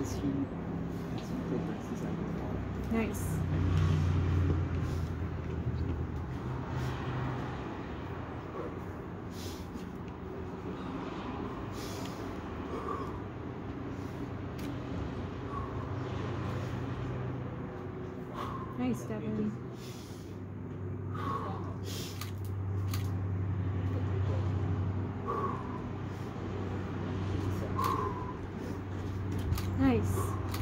as he progresses under the water. Nice. Nice, Devin. Nice.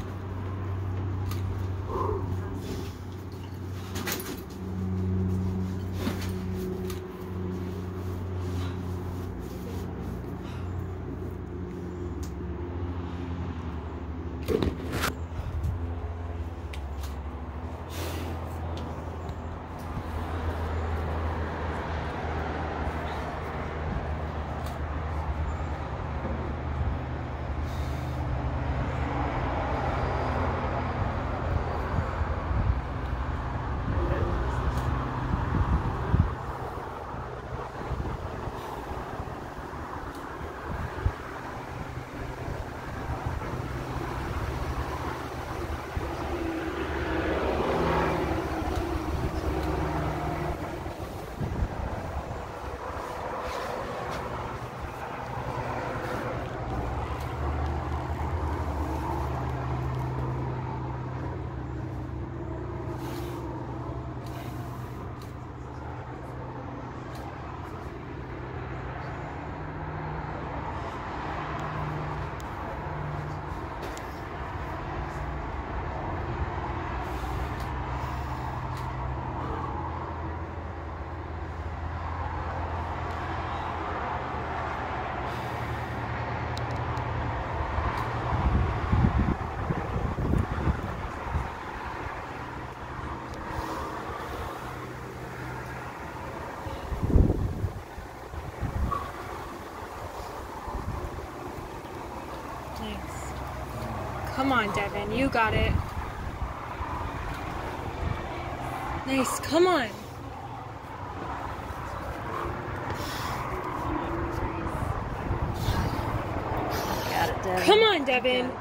Nice. Come on, Devin, you got it. Nice, come on. Got it, Devin. Come on, Devin.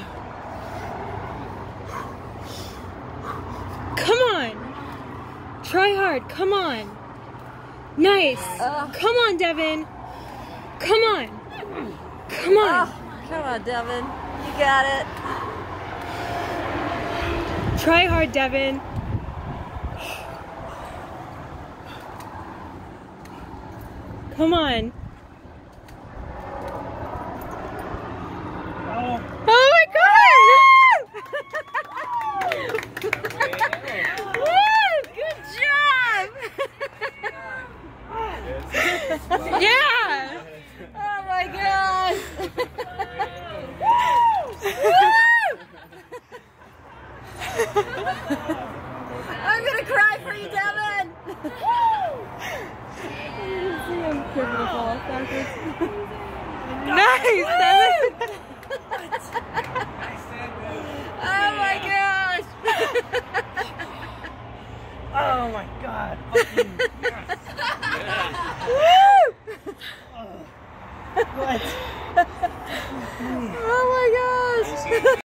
Come on. Try hard, come on. Nice. Come on, Devin. Come on. Come on. Come on, Devin. You got it. Try hard, Devin. Come on. Oh my God! Woo! Good job! Yeah! Oh my gosh! I'm gonna cry for you, Devin! Nice, Devin! Oh my gosh! Oh my God! Fucking yes! Woo! What? Oh my gosh!